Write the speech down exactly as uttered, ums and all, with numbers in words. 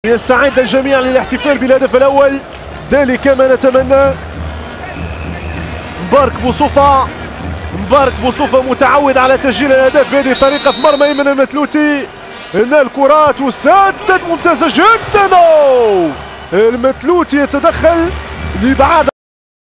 يستعد الجميع للاحتفال بالهدف الأول، ذلك ما نتمنى. مبارك بوصوفة مبارك بوصوفة متعود على تسجيل الأهداف بهذه الطريقة في مرمى أيمن المتلوتي. هنا الكرة تسدد ممتازة جدا، المتلوتي يتدخل لإبعاد